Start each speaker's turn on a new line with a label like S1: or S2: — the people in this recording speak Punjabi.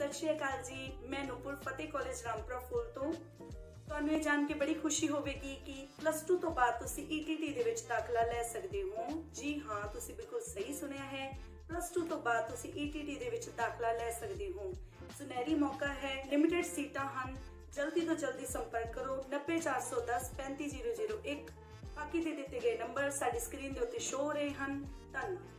S1: सत श्री अकाल जी, मैं नूपुर फतेह कॉलेज रामपुरा फूल तो ਤੁਹਾਨੂੰ ਇਹ ਜਾਣ ਕੇ ਬੜੀ ਖੁਸ਼ੀ ਹੋਵੇਗੀ ਕਿ +2 ਤੋਂ ਬਾਅਦ ਤੁਸੀਂ ETT ਦੇ ਵਿੱਚ ਦਾਖਲਾ ਲੈ ਸਕਦੇ ਹੋ। ਜੀ ਹਾਂ, ਤੁਸੀਂ ਬਿਲਕੁਲ ਸਹੀ ਸੁਣਿਆ ਹੈ। +2 ਤੋਂ ਬਾਅਦ ਤੁਸੀਂ ETT ਦੇ ਵਿੱਚ ਦਾਖਲਾ ਲੈ ਸਕਦੇ ਹੋ। ਸੁਨਹਿਰੀ ਮੌਕਾ ਹੈ, ਲਿਮਿਟਿਡ ਸੀਟਾਂ ਹਨ। ਜਲਦੀ ਤੋਂ ਜਲਦੀ ਸੰਪਰਕ ਕਰੋ 90410 35001। ਬਾਕੀ ਦੇ ਦਿੱਤੇ ਗਏ ਨੰਬਰ ਸਾਡੀ ਸਕਰੀਨ ਦੇ ਉੱਤੇ ਸ਼ੋ ਹੋ ਰਹੇ ਹਨ। ਧੰਨਵਾਦ।